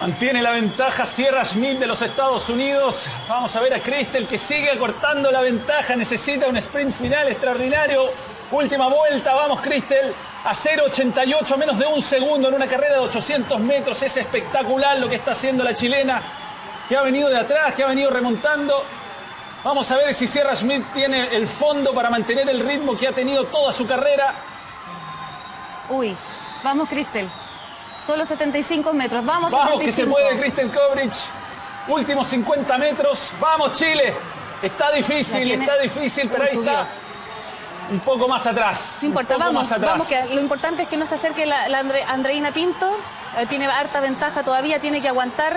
Mantiene la ventaja Sierra Schmidt de los Estados Unidos. Vamos a ver a Crystal que sigue acortando la ventaja. Necesita un sprint final extraordinario. Última vuelta, vamos Crystal. A 0.88, menos de un segundo en una carrera de 800 metros. Es espectacular lo que está haciendo la chilena, que ha venido de atrás, que ha venido remontando. Vamos a ver si Sierra Schmidt tiene el fondo para mantener el ritmo que ha tenido toda su carrera. Uy, vamos Crystal. Solo 75 metros, vamos 75. Vamos que se puede Crystal Kovrich. Últimos 50 metros. Vamos Chile. Está difícil, pero ahí está. Un poco más atrás. No importa, vamos, que lo importante es que no se acerque la Andreina Pinto. Tiene harta ventaja todavía, tiene que aguantar.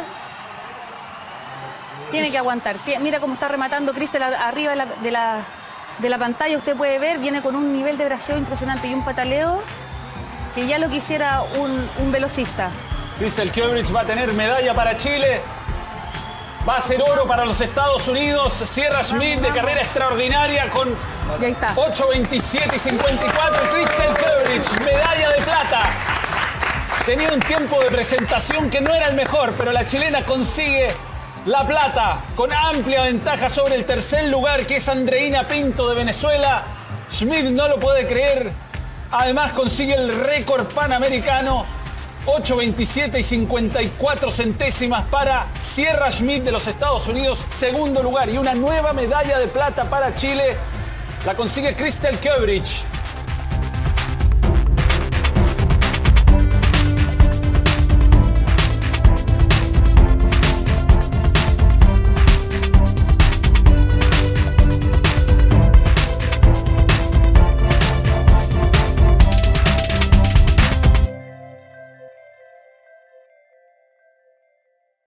Mira cómo está rematando Crystal arriba de la pantalla. Usted puede ver, viene con un nivel de braceo impresionante y un pataleo que ya lo quisiera un velocista. Crystal Kovrich va a tener medalla para Chile. Va a ser oro para los Estados Unidos. Sierra Schmidt de carrera extraordinaria con 8.27 y 54. Crystal Kovrich, medalla de plata. Tenía un tiempo de presentación que no era el mejor, pero la chilena consigue la plata con amplia ventaja sobre el tercer lugar, que es Andreina Pinto de Venezuela. Schmidt no lo puede creer. Además consigue el récord panamericano. 8.27 y 54 centésimas para Sierra Schmidt de los Estados Unidos, segundo lugar. Y una nueva medalla de plata para Chile. La consigue Crystal Kovrich.